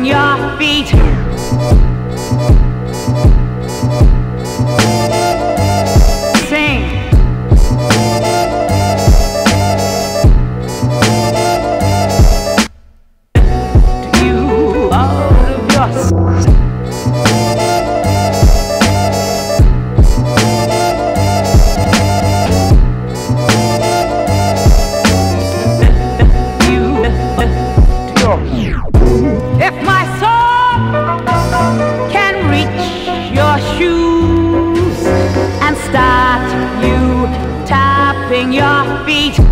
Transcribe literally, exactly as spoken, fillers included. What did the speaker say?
your feet. Sing. To you out of your if my soul can reach your shoes and start you tapping your feet.